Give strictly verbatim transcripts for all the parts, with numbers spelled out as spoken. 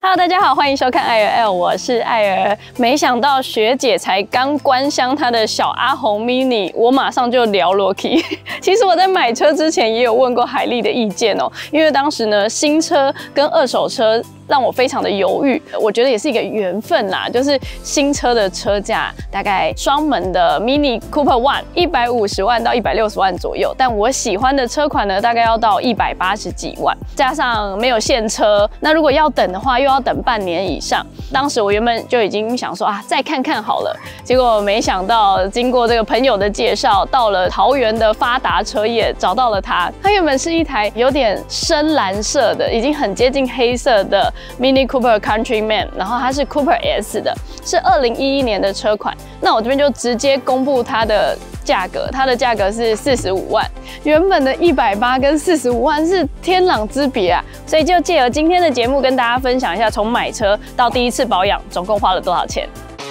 Hello， 大家好，欢迎收看艾尔 L， 我是艾尔。没想到学姐才刚关箱她的小阿红 mini， 我马上就聊落去。其实我在买车之前也有问过海莉的意见哦，因为当时呢，新车跟二手车让我非常的犹豫，我觉得也是一个缘分啦。就是新车的车价大概双门的 Mini Cooper One 一百五十万到一百六十万左右，但我喜欢的车款呢，大概要到一百八十几万，加上没有现车，那如果要等的话，又要等半年以上。当时我原本就已经想说啊，再看看好了，结果没想到经过这个朋友的介绍，到了桃园的发达车业找到了它。它原本是一台有点深蓝色的，已经很接近黑色的Mini Cooper Countryman， 然后它是 Cooper S 的，是二零一一年的车款。那我这边就直接公布它的价格，它的价格是四十五万，原本的一百八跟四十五万是天壤之别啊！所以就借由今天的节目跟大家分享一下，从买车到第一次保养，总共花了多少钱。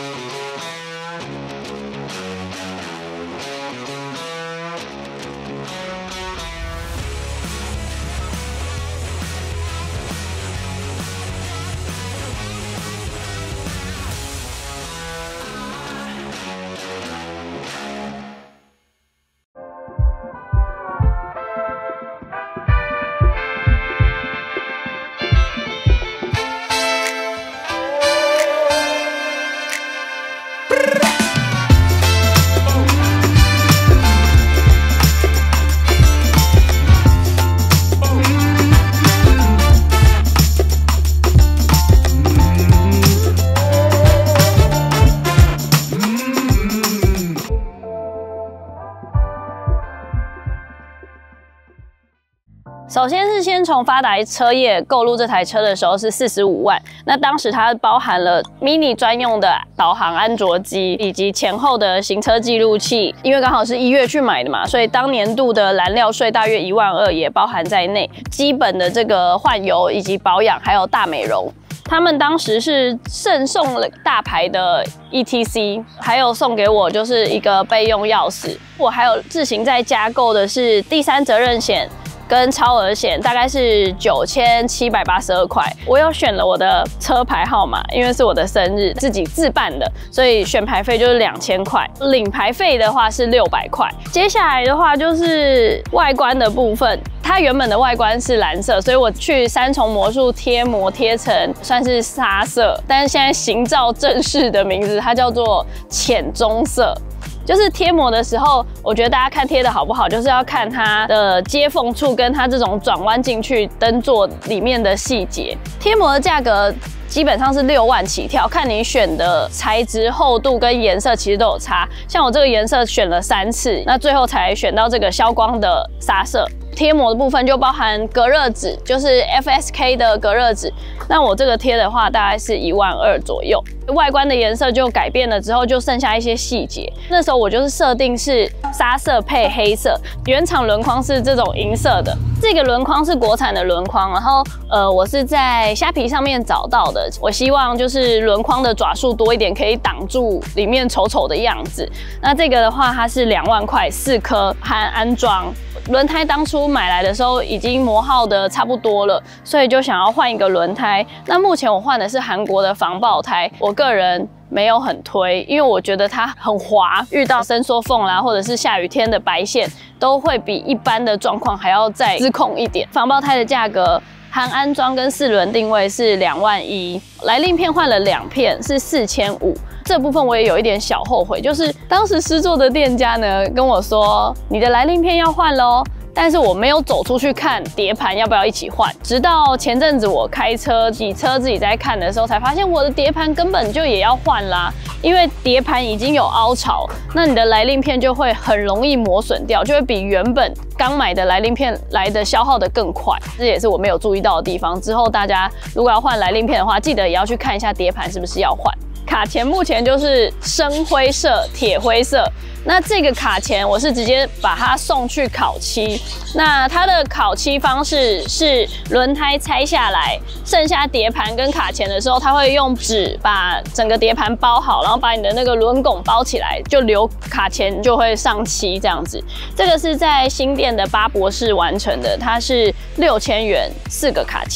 首先是先从发达车业购入这台车的时候是四十五万，那当时它包含了 Mini 专用的导航安卓机，以及前后的行车记录器。因为刚好是一月去买的嘛，所以当年度的燃料税大约一万二也包含在内。基本的这个换油以及保养，还有大美容。他们当时是赠送了大牌的 E T C， 还有送给我就是一个备用钥匙。我还有自行再加购的是第三责任险跟超额险，大概是九千七百八十二块。我有选了我的车牌号码，因为是我的生日，自己自办的，所以选牌费就是两千块，领牌费的话是六百块。接下来的话就是外观的部分，它原本的外观是蓝色，所以我去三重魔术贴膜贴成算是沙色，但是现在行照正式的名字它叫做浅棕色。就是贴膜的时候，我觉得大家看贴的好不好，就是要看它的接缝处跟它这种转弯进去灯座里面的细节。贴膜的价格基本上是六万起跳，看你选的材质、厚度跟颜色其实都有差。像我这个颜色选了三次，那最后才选到这个消光的沙色。贴膜的部分就包含隔热纸，就是 F S K 的隔热纸。那我这个贴的话，大概是一万二左右。外观的颜色就改变了之后，就剩下一些细节。那时候我就是设定是沙色配黑色，原厂轮框是这种银色的。这个轮框是国产的轮框，然后呃，我是在虾皮上面找到的。我希望就是轮框的爪数多一点，可以挡住里面丑丑的样子。那这个的话，它是两万块四颗，含安装。轮胎当初买来的时候已经磨耗的差不多了，所以就想要换一个轮胎。那目前我换的是韩国的防爆胎，我个人没有很推，因为我觉得它很滑，遇到伸缩缝啦，或者是下雨天的白线，都会比一般的状况还要再失控一点。防爆胎的价格含安装跟四轮定位是两万一，来令片换了两片是四千五。这部分我也有一点小后悔，就是当时施作的店家呢跟我说，你的来令片要换咯，但是我没有走出去看碟盘要不要一起换。直到前阵子我开车洗车自己在看的时候，才发现我的碟盘根本就也要换啦，因为碟盘已经有凹槽，那你的来令片就会很容易磨损掉，就会比原本刚买的来令片来的消耗的更快。这也是我没有注意到的地方。之后大家如果要换来令片的话，记得也要去看一下碟盘是不是要换。卡钳目前就是深灰色、铁灰色。那这个卡钳我是直接把它送去烤漆。那它的烤漆方式是轮胎拆下来，剩下碟盘跟卡钳的时候，它会用纸把整个碟盘包好，然后把你的那个轮拱包起来，就留卡钳就会上漆这样子。这个是在新店的八博士完成的，它是六千元四个卡钳。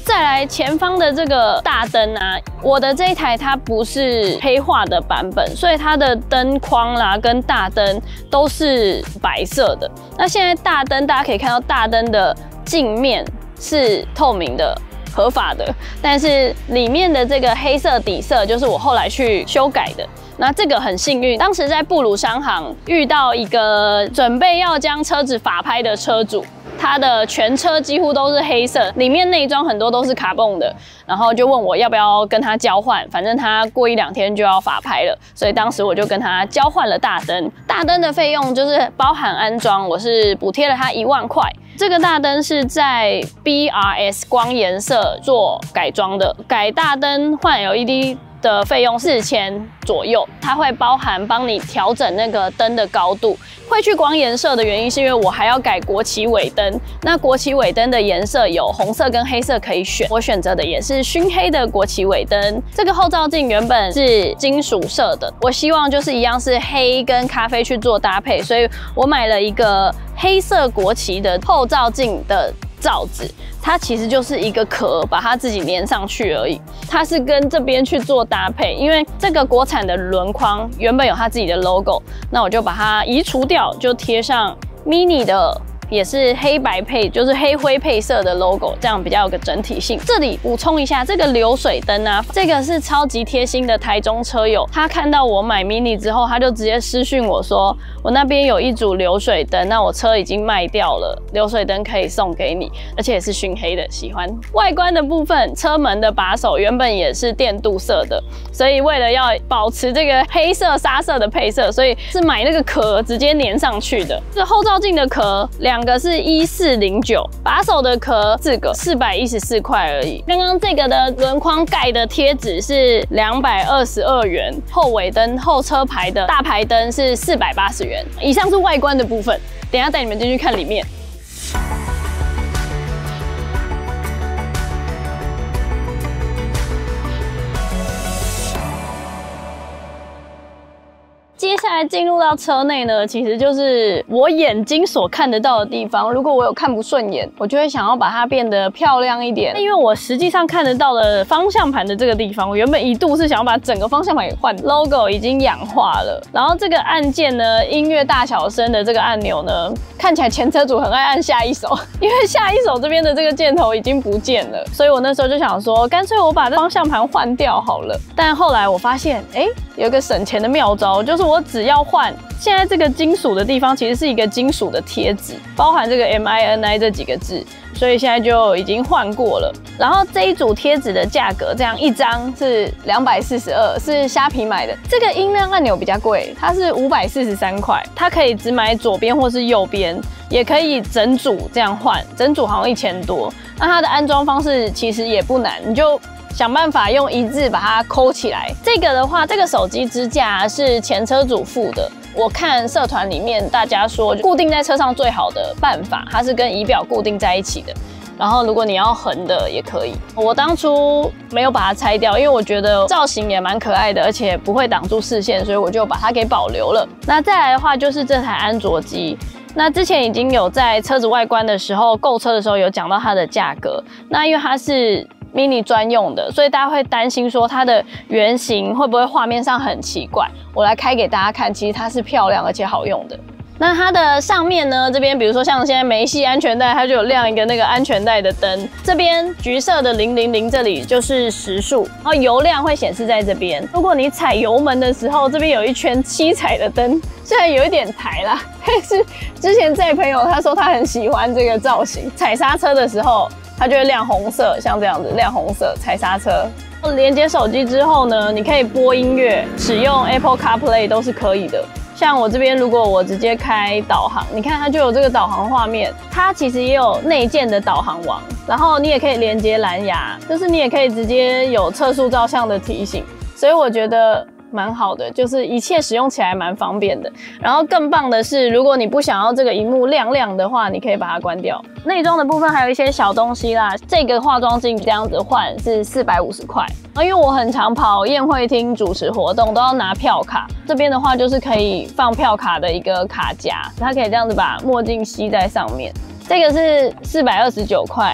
再来前方的这个大灯啊，我的这一台它不是黑化的版本，所以它的灯框啦跟大灯都是白色的。那现在大灯大家可以看到，大灯的镜面是透明的。合法的，但是里面的这个黑色底色就是我后来去修改的。那这个很幸运，当时在布鲁商行遇到一个准备要将车子法拍的车主，他的全车几乎都是黑色，里面内装很多都是卡蹦的，然后就问我要不要跟他交换，反正他过一两天就要法拍了，所以当时我就跟他交换了大灯。大灯的费用就是包含安装，我是补贴了他一万块。这个大灯是在 B R S 光颜色做改装的，改大灯换 L E D 的费用四千左右，它会包含帮你调整那个灯的高度。会去光颜色的原因是因为我还要改国旗尾灯，那国旗尾灯的颜色有红色跟黑色可以选，我选择的也是熏黑的国旗尾灯。这个后照镜原本是金属色的，我希望就是一样是黑跟咖啡去做搭配，所以我买了一个黑色国旗的后照镜的罩子，它其实就是一个壳，把它自己粘上去而已。它是跟这边去做搭配，因为这个国产的轮框原本有它自己的 logo， 那我就把它移除掉，就贴上 Mini 的。也是黑白配，就是黑灰配色的 logo， 这样比较有个整体性。这里补充一下，这个流水灯啊，这个是超级贴心的台中车友，他看到我买 mini 之后，他就直接私讯我说，我那边有一组流水灯，那我车已经卖掉了，流水灯可以送给你，而且也是熏黑的，喜欢。外观的部分，车门的把手原本也是电镀色的，所以为了要保持这个黑色沙色的配色，所以是买那个壳直接粘上去的。这后照镜的壳两。两个是一四零九，把手的壳四个，四百一十四块而已。刚刚这个的轮框盖的贴纸是两百二十二元，后尾灯、后车牌的大牌灯是四百八十元。以上是外观的部分，等一下带你们进去看里面。接下来进入到车内呢，其实就是我眼睛所看得到的地方。如果我有看不顺眼，我就会想要把它变得漂亮一点。因为我实际上看得到的方向盘的这个地方，我原本一度是想要把整个方向盘给换 ，logo 已经氧化了。然后这个按键呢，音乐大小声的这个按钮呢，看起来前车主很爱按下一手，因为下一手这边的这个箭头已经不见了，所以我那时候就想说，干脆我把这方向盘换掉好了。但后来我发现，哎、欸，有一个省钱的妙招，就是我只要换现在这个金属的地方，其实是一个金属的贴纸，包含这个 M I N I 这几个字，所以现在就已经换过了。然后这一组贴纸的价格，这样一张是两百四十二，是虾皮买的。这个音量按钮比较贵，它是五百四十三块，它可以只买左边或是右边，也可以整组这样换，整组好像一千多。那它的安装方式其实也不难，你就想办法用一字把它抠起来。这个的话，这个手机支架是前车主付的。我看社团里面大家说，固定在车上最好的办法，它是跟仪表固定在一起的。然后如果你要横的也可以。我当初没有把它拆掉，因为我觉得造型也蛮可爱的，而且不会挡住视线，所以我就把它给保留了。那再来的话就是这台安卓机。那之前已经有在车子外观的时候购车的时候有讲到它的价格。那因为它是mini 专用的，所以大家会担心说它的原型会不会画面上很奇怪。我来开给大家看，其实它是漂亮而且好用的。那它的上面呢，这边比如说像现在没系安全带，它就有亮一个那个安全带的灯。这边橘色的零零零这里就是时速，然后油量会显示在这边。如果你踩油门的时候，这边有一圈七彩的灯，虽然有一点抬啦，但是之前这位朋友他说他很喜欢这个造型，踩刹车的时候它就会亮红色，像这样子亮红色，踩刹车。连接手机之后呢，你可以播音乐，使用 Apple CarPlay 都是可以的。像我这边，如果我直接开导航，你看它就有这个导航画面。它其实也有内建的导航网，然后你也可以连接蓝牙，就是你也可以直接有测速照相的提醒。所以我觉得蛮好的，就是一切使用起来蛮方便的。然后更棒的是，如果你不想要这个萤幕亮亮的话，你可以把它关掉。内装的部分还有一些小东西啦，这个化妆镜这样子换是四百五十块。因为我很常跑宴会厅主持活动，都要拿票卡。这边的话就是可以放票卡的一个卡夹，它可以这样子把墨镜吸在上面。这个是四百二十九块。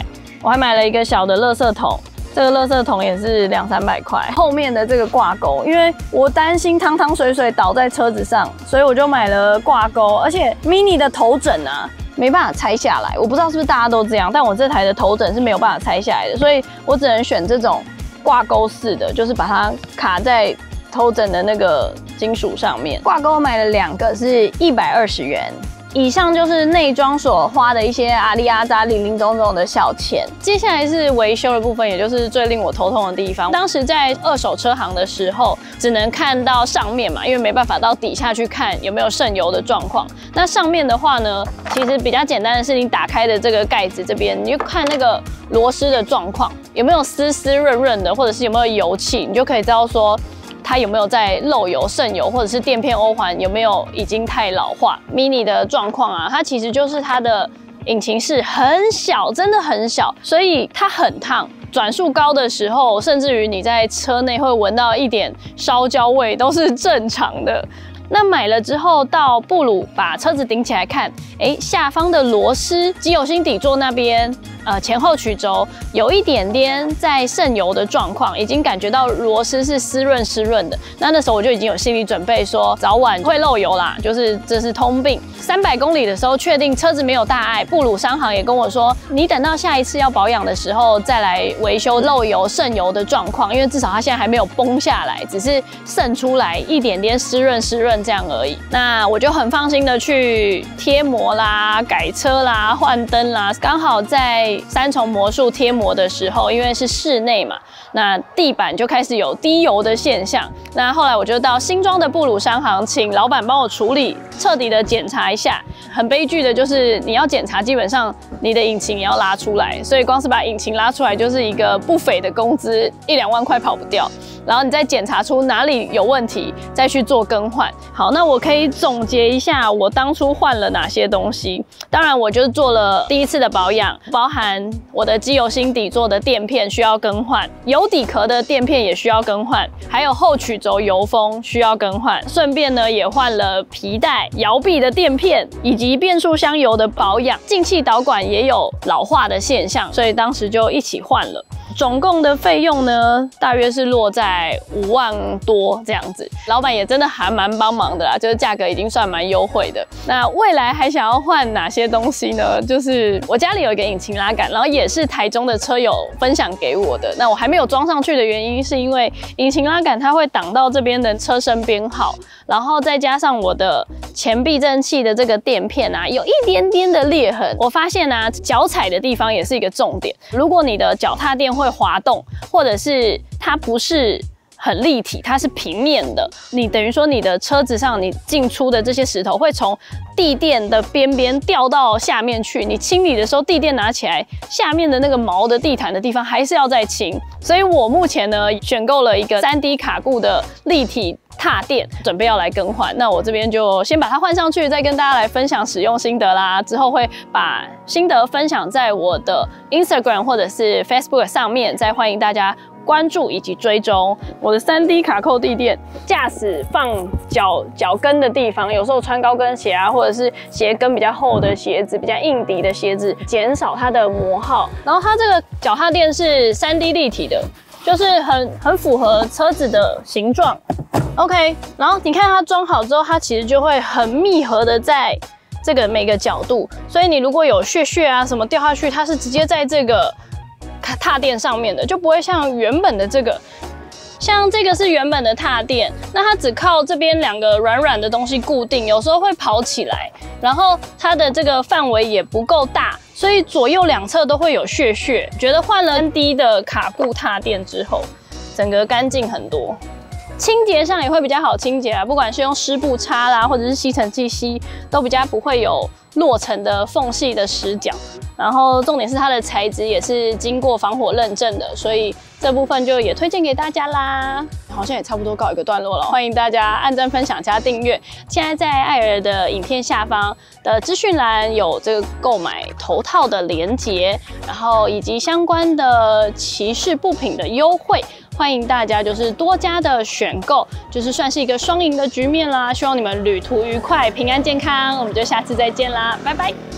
我还买了一个小的垃圾桶。 这个垃圾桶也是两三百块，后面的这个挂钩，因为我担心汤汤水水倒在车子上，所以我就买了挂钩。而且 mini 的头枕啊，没办法拆下来，我不知道是不是大家都这样，但我这台的头枕是没有办法拆下来的，所以我只能选这种挂钩式的，就是把它卡在头枕的那个金属上面。挂钩买了两个，是一百二十元。 以上就是内装所花的一些阿里阿扎零零总总的小钱。接下来是维修的部分，也就是最令我头痛的地方。当时在二手车行的时候，只能看到上面嘛，因为没办法到底下去看有没有渗油的状况。那上面的话呢，其实比较简单的是，你打开的这个盖子这边，你就看那个螺丝的状况，有没有丝丝润润的，或者是有没有油气，你就可以知道说 它有没有在漏油、渗油，或者是垫片欧环有没有已经太老化 ？Mini 的状况啊，它其实就是它的引擎室很小，真的很小，所以它很烫。转速高的时候，甚至于你在车内会闻到一点烧焦味，都是正常的。 那买了之后到布鲁把车子顶起来看，哎，下方的螺丝、机油芯底座那边，呃，前后曲轴有一点点在渗油的状况，已经感觉到螺丝是湿润湿润的。那那时候我就已经有心理准备，说早晚会漏油啦，就是这是通病。三百公里的时候确定车子没有大碍，布鲁商行也跟我说，你等到下一次要保养的时候再来维修漏油渗油的状况，因为至少它现在还没有崩下来，只是渗出来一点点湿润湿润 这样而已，那我就很放心的去贴膜啦、改车啦、换灯啦。刚好在三重魔术贴膜的时候，因为是室内嘛，那地板就开始有滴油的现象。那后来我就到新庄的布鲁商行，请老板帮我处理，彻底的检查一下。很悲剧的就是你要检查，基本上你的引擎也要拉出来，所以光是把引擎拉出来就是一个不菲的工资，一两万块跑不掉。 然后你再检查出哪里有问题，再去做更换。好，那我可以总结一下我当初换了哪些东西。当然，我就做了第一次的保养，包含我的机油芯底座的垫片需要更换，油底壳的垫片也需要更换，还有后曲轴油封需要更换。顺便呢，也换了皮带、摇臂的垫片，以及变速箱油的保养。进气导管也有老化的现象，所以当时就一起换了。 总共的费用呢，大约是落在五万多这样子。老板也真的还蛮帮忙的啦，就是价格已经算蛮优惠的。那未来还想要换哪些东西呢？就是我家里有一个引擎拉杆，然后也是台中的车友分享给我的。那我还没有装上去的原因，是因为引擎拉杆它会挡到这边的车身编号，然后再加上我的前避震器的这个垫片啊，有一点点的裂痕。我发现啊，脚踩的地方也是一个重点。如果你的脚踏垫会滑动，或者是它不是很立体，它是平面的，你等于说你的车子上你进出的这些石头会从地垫的边边掉到下面去，你清理的时候地垫拿起来，下面的那个毛的地毯的地方还是要再清。所以我目前呢选购了一个 三 D 卡固的立体踏垫，准备要来更换。那我这边就先把它换上去，再跟大家来分享使用心得啦。之后会把心得分享在我的 Instagram 或者是 Facebook 上面，再欢迎大家关注以及追踪我的 三 D 卡扣地垫。驾驶放脚脚跟的地方，有时候穿高跟鞋啊，或者是鞋跟比较厚的鞋子、比较硬底的鞋子，减少它的磨耗。然后它这个脚踏垫是 三 D 立体的，就是很很符合车子的形状。OK， 然后你看它装好之后，它其实就会很密合的在这个每个角度，所以你如果有屑屑啊什么掉下去，它是直接在这个踏垫上面的，就不会像原本的这个。像这个是原本的踏垫，那它只靠这边两个软软的东西固定，有时候会跑起来，然后它的这个范围也不够大，所以左右两侧都会有屑屑。觉得换了 三 D 的卡固踏垫之后，整个干净很多。清洁上也会比较好清洁啊，不管是用湿布擦啦，或者是吸尘器吸，都比较不会有落尘的缝隙的死角。然后重点是它的材质也是经过防火认证的，所以这部分就也推荐给大家啦。好像也差不多告一个段落了，欢迎大家按赞、分享、加订阅。现在在艾尔的影片下方的资讯栏有这个购买头套的连结，然后以及相关的骑士部品的优惠。欢迎大家就是多加的选购，就是算是一个双赢的局面啦。希望你们旅途愉快、平安健康，我们就下次再见啦，拜拜。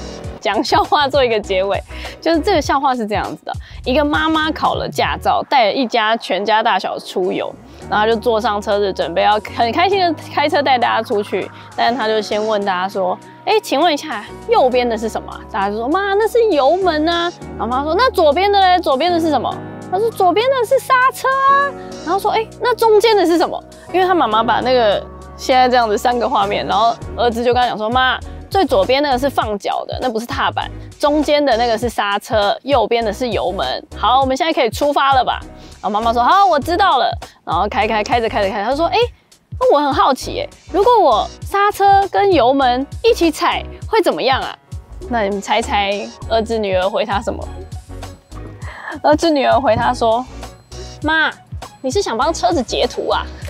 讲笑话做一个结尾，就是这个笑话是这样子的：一个妈妈考了驾照，带了一家全家大小出游，然后就坐上车子，准备要很开心的开车带大家出去。但是他就先问大家说：“哎，请问一下，右边的是什么？”大家就说：“妈，那是油门啊。”然后妈妈说：“那左边的嘞？左边的是什么？”他说：“左边的是刹车啊。”然后说：“哎，那中间的是什么？”因为他妈妈把那个现在这样子三个画面，然后儿子就跟他讲说：“妈，最左边那个是放脚的，那不是踏板；中间的那个是刹车，右边的是油门。好，我们现在可以出发了吧？”然后妈妈说：“好，我知道了。”然后开开开着开着开着，他说：“哎，那我很好奇，哎，如果我刹车跟油门一起踩会怎么样啊？”那你们猜猜儿子女儿回他什么？儿子女儿回他说：“妈，你是想帮车子截图啊？”